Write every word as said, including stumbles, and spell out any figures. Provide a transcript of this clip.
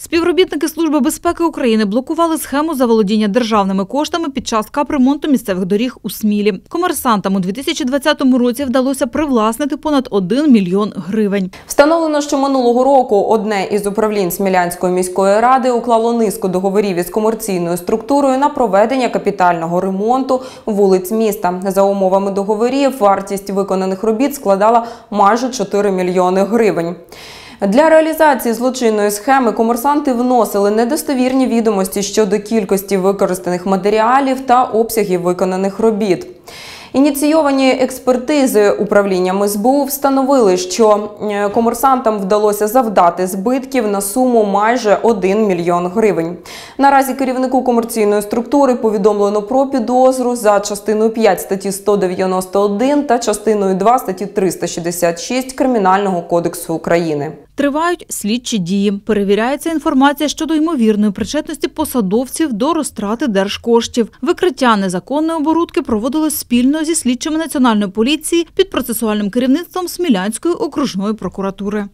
Співробітники Служби безпеки України блокували схему заволодіння державними коштами під час капремонту місцевих доріг у Смілі. Комерсантам у дві тисячі двадцятому році вдалося привласнити понад один мільйон гривень. Встановлено, що минулого року одне із управлінь Смілянської міської ради уклало низку договорів із комерційною структурою на проведення капітального ремонту вулиць міста. За умовами договорів, вартість виконаних робіт складала майже чотири мільйони гривень. Для реалізації злочинної схеми комерсанти вносили недостовірні відомості щодо кількості використаних матеріалів та обсягів виконаних робіт. Ініційовані експертизи управлінням ес бе у встановили, що комерсантам вдалося завдати збитків на суму майже один мільйон гривень. Наразі керівнику комерційної структури повідомлено про підозру за частиною п'ять статті сто дев'яносто один та частиною два статті триста шістдесят шість Кримінального кодексу України. Тривають слідчі дії. Перевіряється інформація щодо ймовірної причетності посадовців до розтрати держкоштів. Викриття незаконної оборудки проводилось спільно зі слідчими Національної поліції під процесуальним керівництвом Смілянської окружної прокуратури.